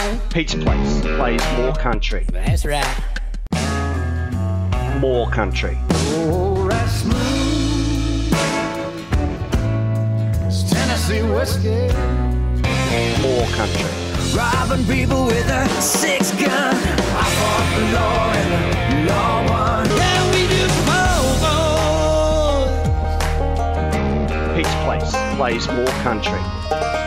Pizza Place plays more country. That's right. More country. Oh, that's smooth. It's Tennessee whiskey. More country. Robbing people with a 6-gun. I fought the law and the law won. Yeah, we do both. Pizza Place plays more country.